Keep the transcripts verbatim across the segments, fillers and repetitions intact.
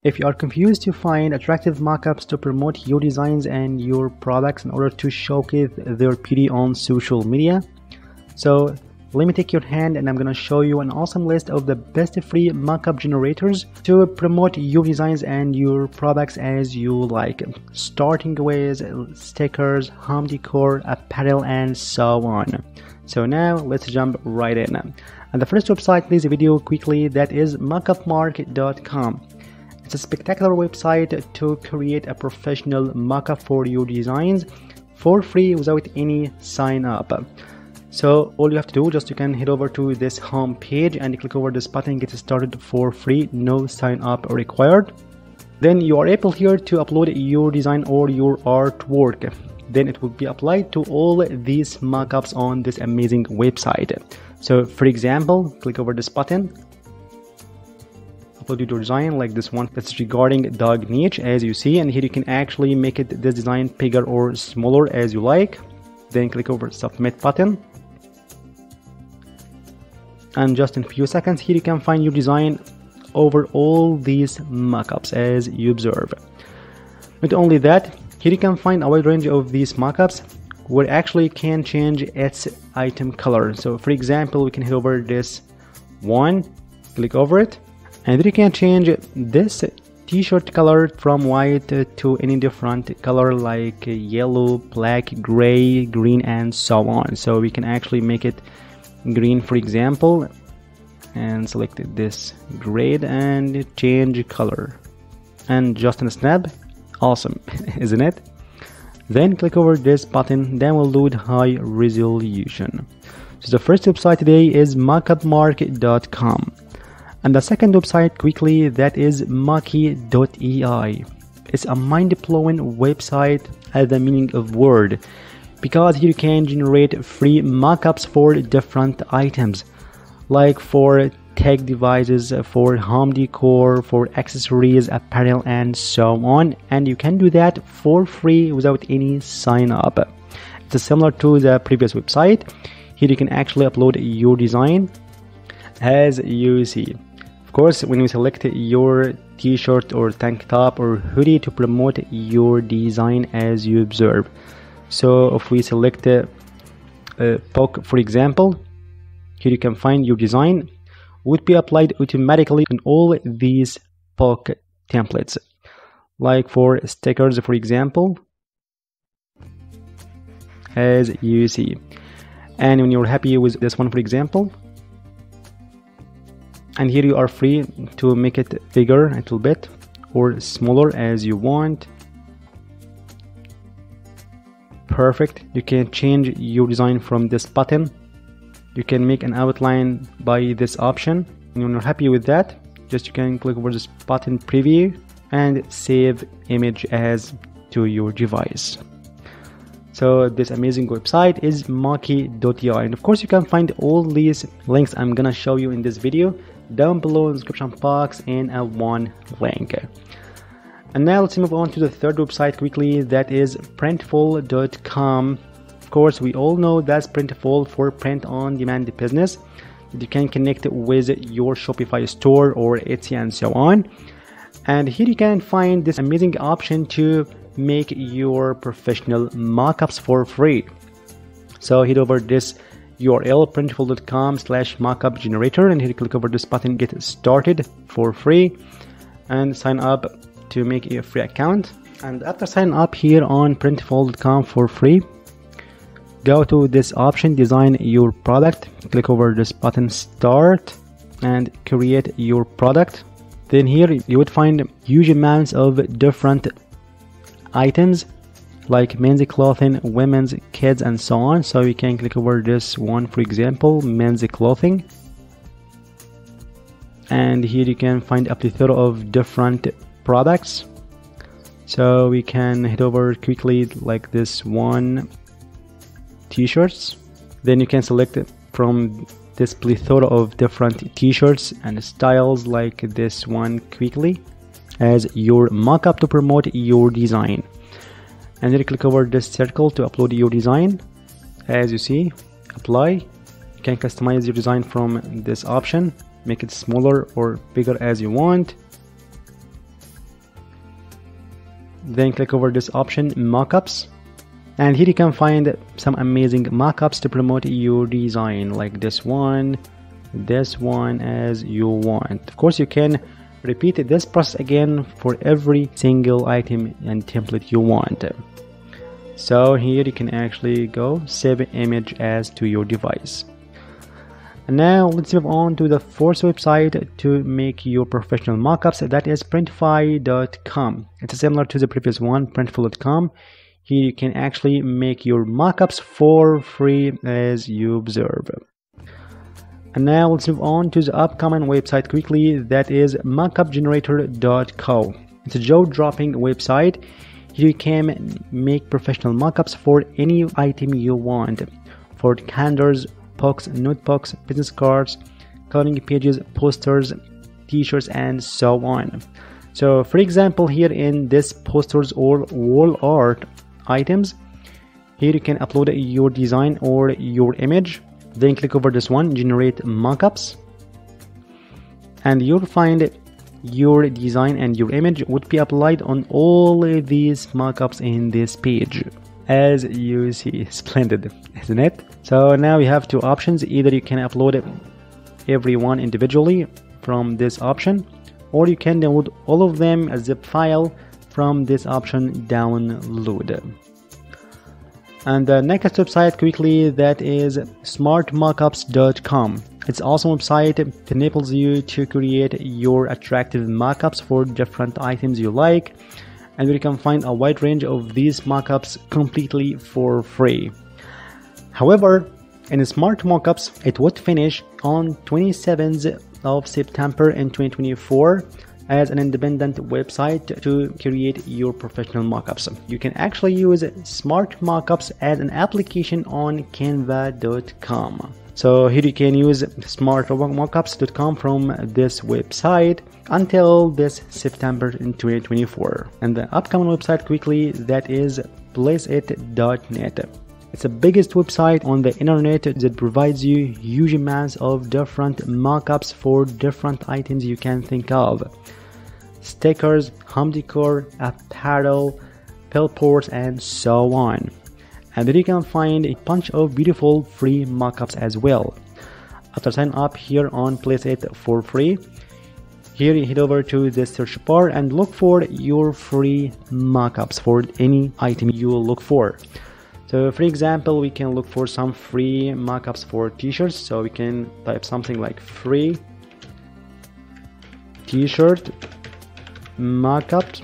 If you are confused to find attractive mockups to promote your designs and your products in order to showcase their beauty on social media, so let me take your hand and I'm gonna show you an awesome list of the best free mockup generators to promote your designs and your products as you like, starting with stickers, home decor, apparel, and so on. So now let's jump right in. And the first website, please video quickly, that is mockup mark dot com. It's a spectacular website to create a professional mockup for your designs for free without any sign up. So all you have to do, just you can head over to this home page and click over this button, get started for free, no sign up required. Then you are able here to upload your design or your artwork. Then it will be applied to all these mockups on this amazing website. So for example, click over this button, upload your design like this one that's regarding dog niche, as you see, and here you can actually make it this design bigger or smaller as you like. Then click over submit button, and just in a few seconds here you can find your design over all these mockups as you observe. Not only that, here you can find a wide range of these mockups where actually can change its item color. So for example, we can head over this one, click over it, and then you can change this t-shirt color from white to any different color like yellow, black, gray, green, and so on. So we can actually make it green, for example, and select this grade and change color, and just in a snap, awesome, isn't it? Then click over this button, then we'll load high resolution. So the first website today is mockup mark dot com. And the second website quickly, that is mocky dot A I. It's a mind-blowing website at the meaning of word, because here you can generate free mockups for different items, like for tech devices, for home decor, for accessories, apparel, and so on. And you can do that for free without any sign up. It's similar to the previous website. Here you can actually upload your design as you see. Of course, when you select your t-shirt or tank top or hoodie to promote your design as you observe. So if we select a, a poke, for example, here you can find your design would be applied automatically on all these poke templates, like for stickers, for example, as you see. And when you're happy with this one, for example, and here you are free to make it bigger a little bit or smaller as you want. Perfect. You can change your design from this button. You can make an outline by this option, and when you're happy with that, just you can click over this button preview and save image as to your device. So this amazing website is mocky dot A I, and of course you can find all these links I'm gonna show you in this video down below in the description box in a one link. And now let's move on to the third website quickly, that is printful dot com. Of course, we all know that's Printful for print on demand business. You can connect with your Shopify store or Etsy and so on. And here you can find this amazing option to make your professional mockups for free. So head over this U R L, printful dot com slash mockup generator, and here you click over this button, get started for free, and sign up to make a free account. And after signing up here on printful dot com for free, go to this option, design your product, click over this button, start, and create your product. Then here you would find huge amounts of different items like men's clothing, women's, kids, and so on. So you can click over this one, for example, men's clothing, and here you can find a plethora of different products. So we can head over quickly like this one, t-shirts. Then you can select it from this plethora of different t-shirts and styles like this one quickly as your mockup to promote your design. And then you click over this circle to upload your design. As you see, apply. You can customize your design from this option, make it smaller or bigger as you want. then click over this option, Mockups. And here you can find some amazing mockups to promote your design, like this one, this one, as you want. Of course, you can repeat this process again for every single item and template you want. So here you can actually go save image as to your device. And now let's move on to the fourth website to make your professional mockups. That is Printful dot com. It's similar to the previous one, Printful dot com. Here you can actually make your mockups for free, as you observe. And now let's move on to the upcoming website quickly. That is Mockup Generator dot co. It's a jaw-dropping website. Here you can make professional mockups for any item you want, for calendars, books, notebooks, business cards, coloring pages, posters, t-shirts, and so on. So for example, here in this posters or wall art items, here you can upload your design or your image, then click over this one, generate mockups, and you'll find your design and your image would be applied on all these mockups in this page, as you see. Splendid, isn't it? So now you have two options. Either you can upload every one individually from this option, or you can download all of them as a zip file from this option, download. And the next website quickly, that is Smart Mockups dot com. It's also a website that enables you to create your attractive mockups for different items you like, and you can find a wide range of these mockups completely for free. However, in Smart Mockups, it would finish on twenty-seventh of September in twenty twenty-four as an independent website to create your professional mockups. You can actually use Smart Mockups as an application on Canva dot com. So here you can use Smart Mockups dot com from this website until this September in twenty twenty-four. And the upcoming website quickly, that is Place It dot net. It's the biggest website on the internet that provides you huge amounts of different mockups for different items you can think of. Stickers, home decor, apparel, billboards, and so on. And then you can find a bunch of beautiful free mockups as well. After sign up here on Place It for free, here you head over to the search bar and look for your free mockups for any item you will look for. So for example, we can look for some free mockups for t-shirts. So we can type something like free t-shirt mockups.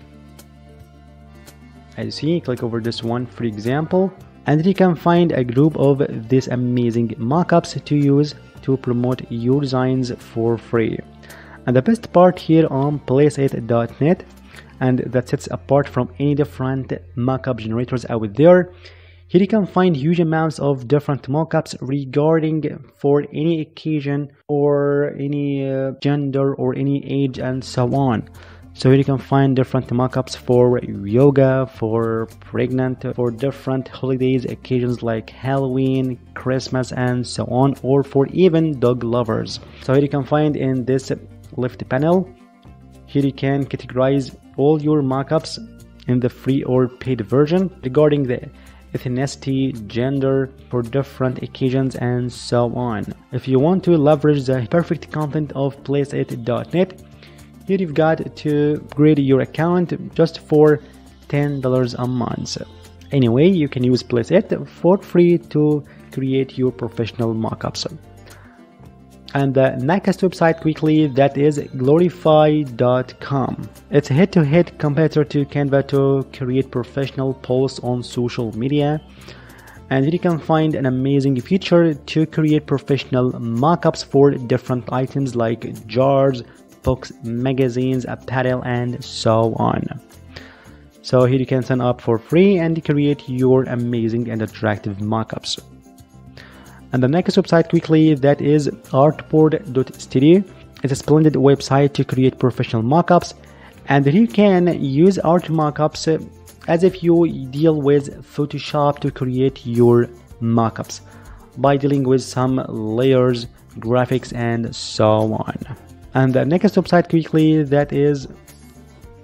As you see, click over this one for example, and you can find a group of these amazing mockups to use to promote your designs for free. And the best part here on Place It dot net, and that sets apart from any different mockup generators out there, here you can find huge amounts of different mockups regarding for any occasion or any uh, gender or any age and so on. So here you can find different mockups for yoga, for pregnant, for different holidays, occasions like Halloween, Christmas, and so on, or for even dog lovers. So here you can find in this left panel, here you can categorize all your mockups in the free or paid version regarding the ethnicity, gender, for different occasions, and so on. If you want to leverage the perfect content of Place It dot net, here you've got to upgrade your account just for ten dollars a month. Anyway, you can use Place It for free to create your professional mockups. And the next website quickly, that is Glorify dot com. It's a head-to-head competitor to Canva to create professional posts on social media. And you can find an amazing feature to create professional mockups for different items like jars, books, magazines, apparel, and so on. So here you can sign up for free and create your amazing and attractive mockups. And the next website quickly, that is Artboard dot studio. It's a splendid website to create professional mockups, and you can use art mockups as if you deal with Photoshop to create your mockups by dealing with some layers, graphics, and so on. And the next website quickly, that is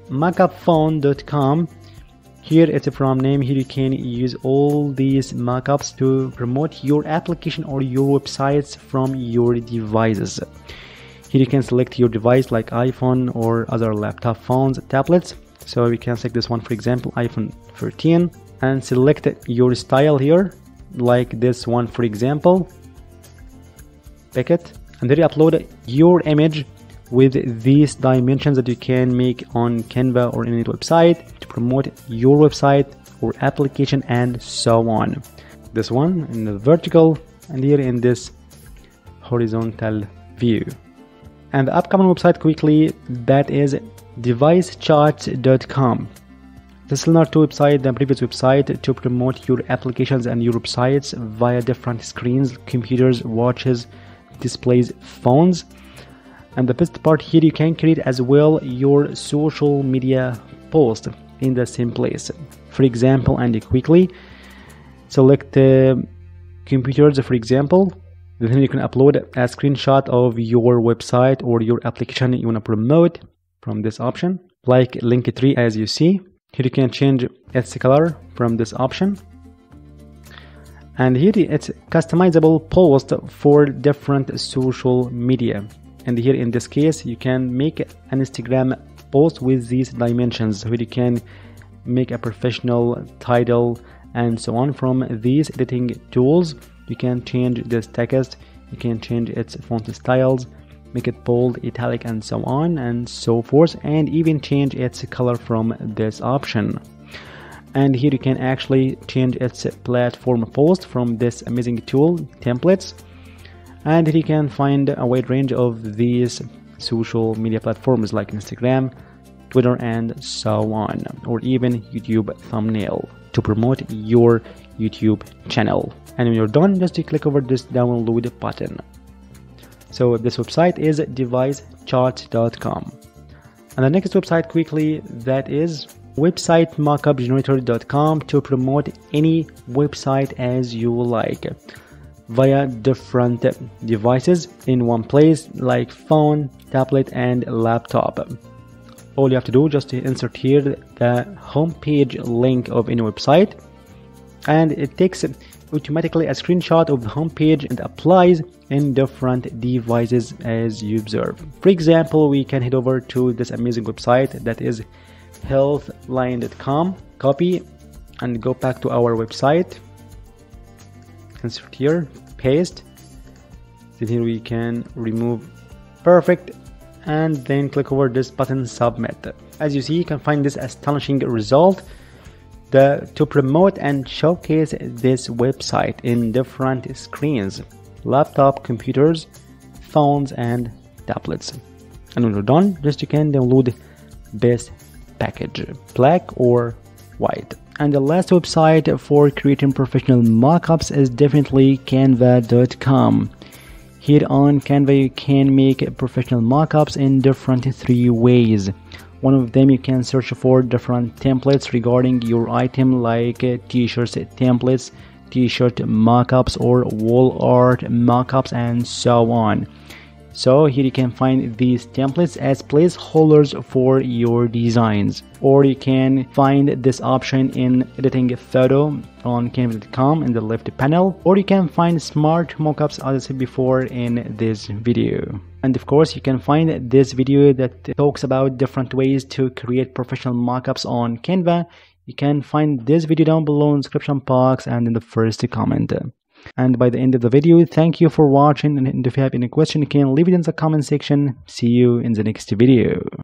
mockup phone dot com. Here it's from name. Here you can use all these mockups to promote your application or your websites from your devices. Here you can select your device like iPhone or other laptop phones, tablets. So we can select this one, for example, iPhone thirteen, and select your style here, like this one, for example. Pick it, and then you upload your image with these dimensions that you can make on Canva or any website to promote your website or application and so on. This one in the vertical, and here in this horizontal view. And the upcoming website quickly, that is device charts dot com. This is similar to website the previous website to promote your applications and your websites via different screens, computers, watches, displays, phones. And the best part here, you can create as well your social media post in the same place. For example, and quickly select uh, computers, for example. Then you can upload a screenshot of your website or your application you want to promote from this option, like link tree as you see. Here you can change its color from this option. And here it's customizable post for different social media. And here in this case, you can make an Instagram post with these dimensions, where you can make a professional title and so on. From these editing tools, you can change this text, you can change its font styles, make it bold, italic, and so on and so forth, and even change its color from this option. And here you can actually change its platform post from this amazing tool, templates. And here you can find a wide range of these social media platforms like Instagram, Twitter, and so on, or even YouTube thumbnail to promote your YouTube channel. And when you're done, just to click over this download button. So this website is device charts dot com. And the next website quickly, that is website mockup generator dot com, to promote any website as you like via different devices in one place, like phone, tablet, and laptop. All you have to do just to insert here the homepage link of any website, and it takes automatically a screenshot of the homepage and applies in different devices as you observe. For example, we can head over to this amazing website, that is healthline dot com. Copy and go back to our website. Insert here, paste. Then here we can remove. Perfect. And then click over this button, submit. As you see, you can find this astonishing result the, to promote and showcase this website in different screens, laptop, computers, phones, and tablets. And when you're done, just you can download this package, black or white. And the last website for creating professional mockups is definitely canva dot com. Here on Canva, you can make professional mockups in different three ways. One of them, you can search for different templates regarding your item, like t-shirts templates, t-shirt mockups, or wall art mockups, and so on. So here you can find these templates as placeholders for your designs, or you can find this option in editing a photo on canva dot com in the left panel, or you can find smart mockups, as I said before in this video. And of course, you can find this video that talks about different ways to create professional mockups on Canva. You can find this video down below in the description box and in the first comment. And by the end of the video, thank you for watching, and if you have any question, you can leave it in the comment section. See you in the next video.